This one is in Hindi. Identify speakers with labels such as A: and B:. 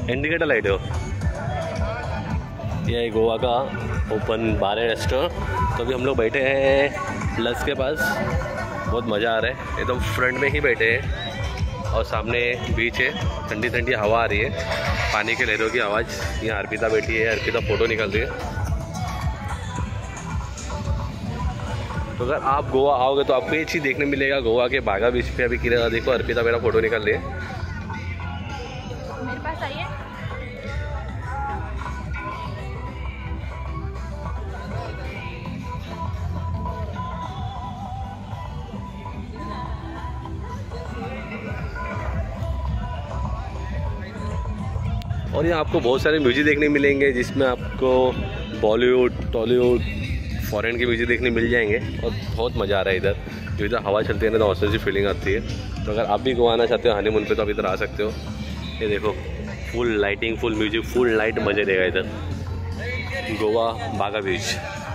A: इंडिकेटर लाइट हो। ये गोवा का ओपन बार एंड रेस्टोरेंट। तो अभी हम लोग बैठे हैं लस के पास, बहुत मज़ा आ रहा है। एकदम फ्रंट में ही बैठे हैं और सामने बीच है, ठंडी ठंडी हवा आ रही है, पानी के लहरों की आवाज़। यहाँ अर्पिता बैठी है, अर्पिता फ़ोटो निकाल रही है। तो अगर आप गोवा आओगे तो आपको ये चीज़ देखने मिलेगा। गोवा के बागा बीच पे अभी किरा देखो, अर्पिता मेरा फ़ोटो निकाल रही है।
B: मेरे पास आइए।
A: और यहाँ आपको बहुत सारे म्यूजिक देखने मिलेंगे, जिसमें आपको बॉलीवुड, टॉलीवुड, फॉरेन के म्यूजिक देखने मिल जाएंगे। और बहुत मज़ा आ रहा है इधर। जो इधर हवा चलती है ना, तो हॉस्टल सी फीलिंग आती है। तो अगर आप भी गोवा आना चाहते हो हनीमून पे, तो आप इधर आ सकते हो। ये देखो, full lighting, full music, full night मज़े देगा इधर गोवा बागा बीच।